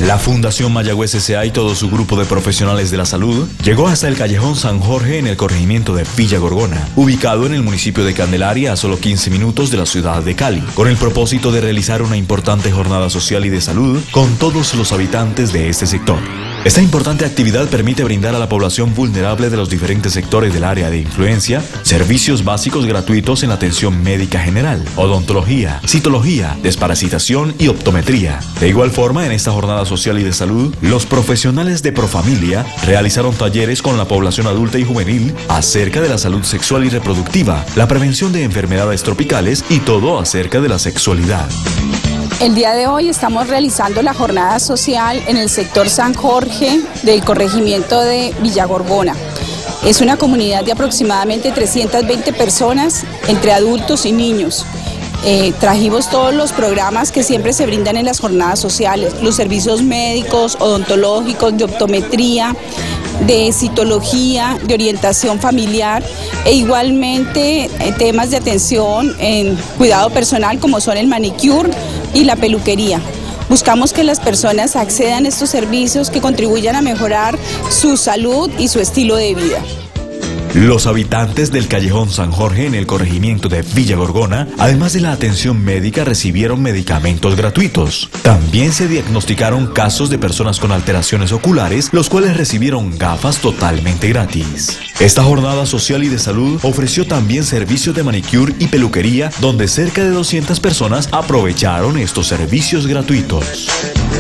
La Fundación Mayagüez S.A. y todo su grupo de profesionales de la salud llegó hasta el Callejón San Jorge en el corregimiento de Villa Gorgona, ubicado en el municipio de Candelaria a solo 15 minutos de la ciudad de Cali, con el propósito de realizar una importante jornada social y de salud con todos los habitantes de este sector. Esta importante actividad permite brindar a la población vulnerable de los diferentes sectores del área de influencia servicios básicos gratuitos en atención médica general, odontología, citología, desparasitación y optometría. De igual forma, en esta jornada social y de salud, los profesionales de Profamilia realizaron talleres con la población adulta y juvenil acerca de la salud sexual y reproductiva, la prevención de enfermedades tropicales y todo acerca de la sexualidad. El día de hoy estamos realizando la jornada social en el sector San Jorge del corregimiento de Villa Gorgona. Es una comunidad de aproximadamente 320 personas, entre adultos y niños. Trajimos todos los programas que siempre se brindan en las jornadas sociales, los servicios médicos, odontológicos, de optometría, de citología, de orientación familiar e igualmente temas de atención en cuidado personal como son el manicure y la peluquería. Buscamos que las personas accedan a estos servicios que contribuyan a mejorar su salud y su estilo de vida. Los habitantes del Callejón San Jorge en el corregimiento de Villa Gorgona, además de la atención médica, recibieron medicamentos gratuitos. También se diagnosticaron casos de personas con alteraciones oculares, los cuales recibieron gafas totalmente gratis. Esta jornada social y de salud ofreció también servicios de manicure y peluquería, donde cerca de 200 personas aprovecharon estos servicios gratuitos.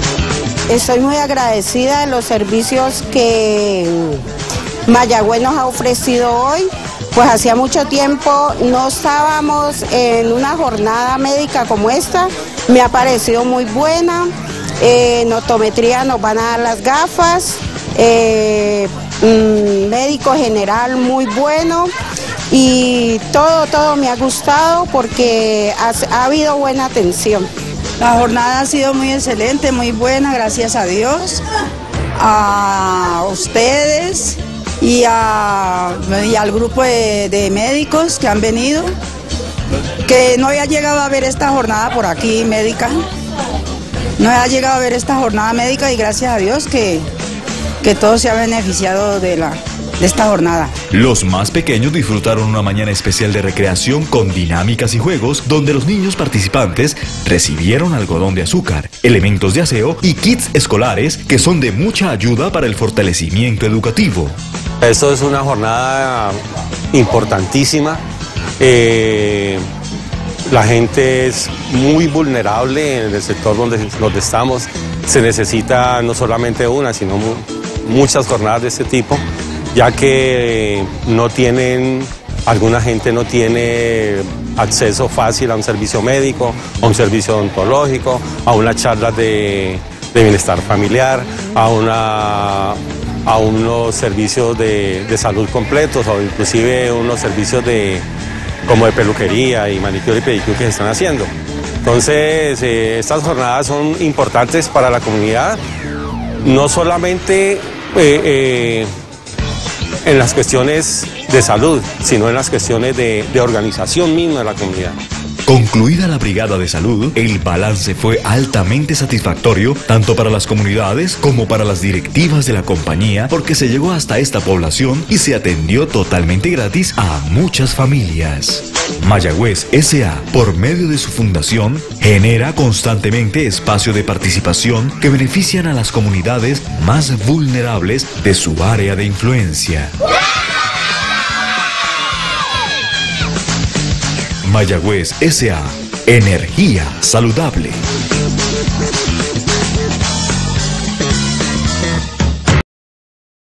Estoy muy agradecida de los servicios que Mayagüez nos ha ofrecido hoy, pues hacía mucho tiempo no estábamos en una jornada médica como esta, me ha parecido muy buena, en optometría nos van a dar las gafas, médico general muy bueno y todo me ha gustado porque ha habido buena atención. La jornada ha sido muy excelente, muy buena, gracias a Dios, a ustedes y al grupo de médicos que han venido, que no había llegado a ver esta jornada por aquí médica, no había llegado a ver esta jornada médica y gracias a Dios que todos se han beneficiado de esta jornada. Los más pequeños disfrutaron una mañana especial de recreación con dinámicas y juegos donde los niños participantes recibieron algodón de azúcar, elementos de aseo y kits escolares que son de mucha ayuda para el fortalecimiento educativo. Esto es una jornada importantísima. La gente es muy vulnerable en el sector donde estamos. Se necesita no solamente una, sino muchas jornadas de este tipo, ya que alguna gente no tiene acceso fácil a un servicio médico, a un servicio odontológico, a unas charlas de bienestar familiar, a unos servicios de salud completos o inclusive unos servicios como de peluquería y manicure y pedicure que se están haciendo. Entonces, estas jornadas son importantes para la comunidad, no solamente en las cuestiones de salud, sino en las cuestiones de organización misma de la comunidad. Concluida la brigada de salud, el balance fue altamente satisfactorio tanto para las comunidades como para las directivas de la compañía, porque se llegó hasta esta población y se atendió totalmente gratis a muchas familias. Mayagüez S.A., por medio de su fundación, genera constantemente espacios de participación que benefician a las comunidades más vulnerables de su área de influencia. Mayagüez S.A. Energía saludable.